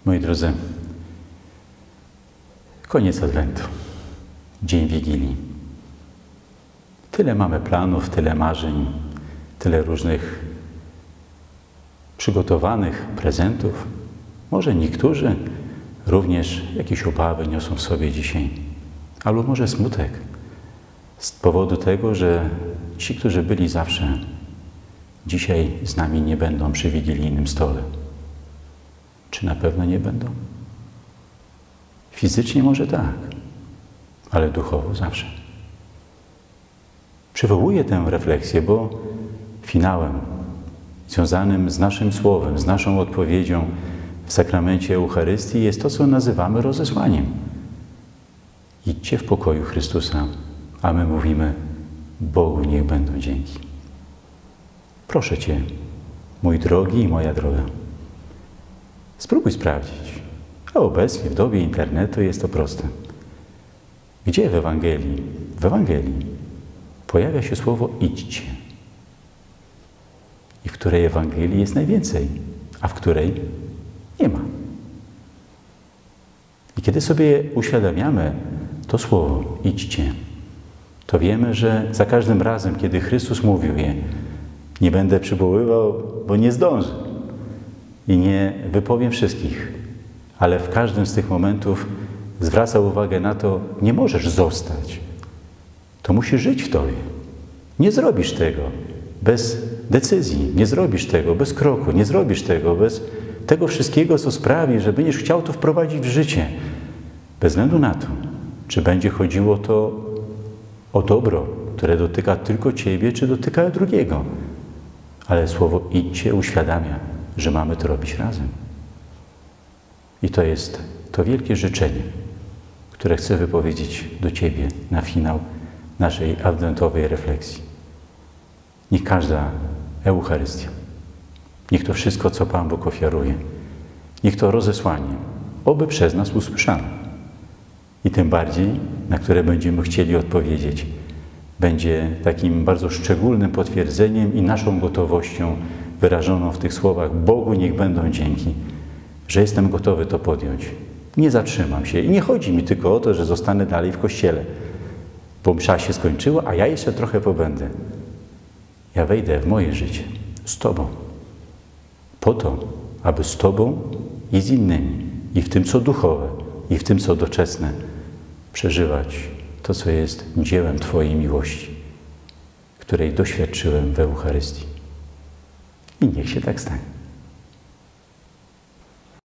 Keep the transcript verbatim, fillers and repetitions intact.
Moi drodzy, koniec Adwentu, dzień Wigilii. Tyle mamy planów, tyle marzeń, tyle różnych przygotowanych prezentów. Może niektórzy również jakieś obawy niosą w sobie dzisiaj, albo może smutek z powodu tego, że ci, którzy byli zawsze, dzisiaj z nami nie będą przy wigilijnym stole. Czy na pewno nie będą? Fizycznie może tak, ale duchowo zawsze. Przywołuję tę refleksję, bo finałem związanym z naszym słowem, z naszą odpowiedzią w sakramencie Eucharystii jest to, co nazywamy rozesłaniem. Idźcie w pokoju Chrystusa, a my mówimy: Bogu niech będą dzięki. Proszę Cię, mój drogi i moja droga, spróbuj sprawdzić, a obecnie w dobie internetu jest to proste. Gdzie w Ewangelii, w Ewangelii pojawia się słowo idźcie? I w której Ewangelii jest najwięcej, a w której nie ma. I kiedy sobie uświadamiamy to słowo idźcie, to wiemy, że za każdym razem, kiedy Chrystus mówił je, nie będę przywoływał, bo nie zdążę i nie wypowiem wszystkich, ale w każdym z tych momentów zwraca uwagę na to, nie możesz zostać. To musi żyć w Tobie. Nie zrobisz tego bez decyzji, nie zrobisz tego bez kroku, nie zrobisz tego bez tego wszystkiego, co sprawi, że będziesz chciał to wprowadzić w życie. Bez względu na to, czy będzie chodziło to o dobro, które dotyka tylko Ciebie, czy dotyka drugiego. Ale słowo idźcie uświadamia, że mamy to robić razem. I to jest to wielkie życzenie, które chcę wypowiedzieć do Ciebie na finał naszej adwentowej refleksji. Niech każda Eucharystia, niech to wszystko, co Pan Bóg ofiaruje, niech to rozesłanie, oby przez nas usłyszano. I tym bardziej, na które będziemy chcieli odpowiedzieć, będzie takim bardzo szczególnym potwierdzeniem i naszą gotowością wyrażoną w tych słowach: Bogu niech będą dzięki, że jestem gotowy to podjąć. Nie zatrzymam się. I nie chodzi mi tylko o to, że zostanę dalej w kościele, bo msza się skończyła, a ja jeszcze trochę pobędę. Ja wejdę w moje życie z Tobą, po to, aby z Tobą i z innymi, i w tym, co duchowe, i w tym, co doczesne, przeżywać to, co jest dziełem Twojej miłości, której doświadczyłem w Eucharystii. I niech się tak stanie.